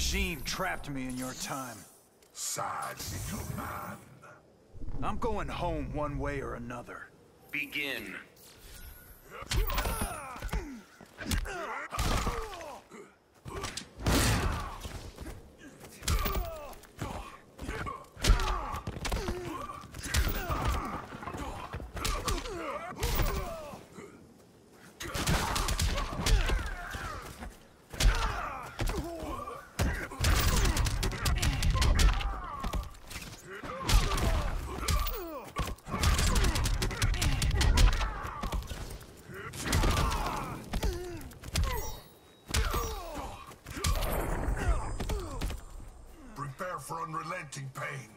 regime trapped me in your time. Sad little man. I'm going home one way or another. Begin. Prepare for unrelenting pain.